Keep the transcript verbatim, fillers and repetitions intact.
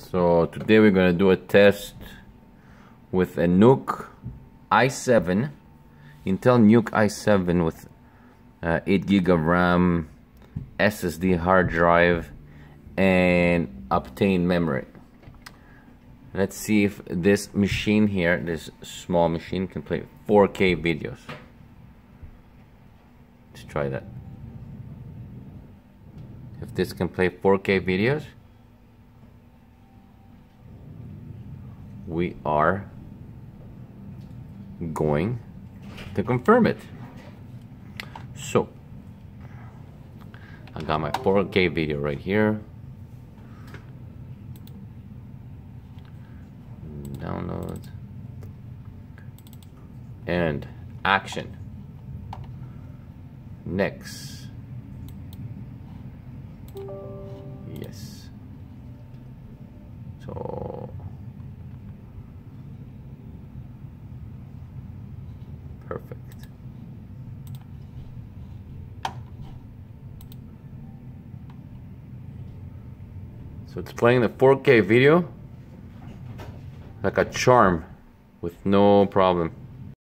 So today we're going to do a test with a Nuc i seven, Intel Nuc i seven with uh, eight gig of RAM, S S D hard drive, and Optane memory. Let's see if this machine here, this small machine, can play four K videos. Let's try that. If this can play four K videos, we are going to confirm it. So I got my four K video right here. Download and action. Next. Yes. So perfect. So it's playing the four K video like a charm with no problem.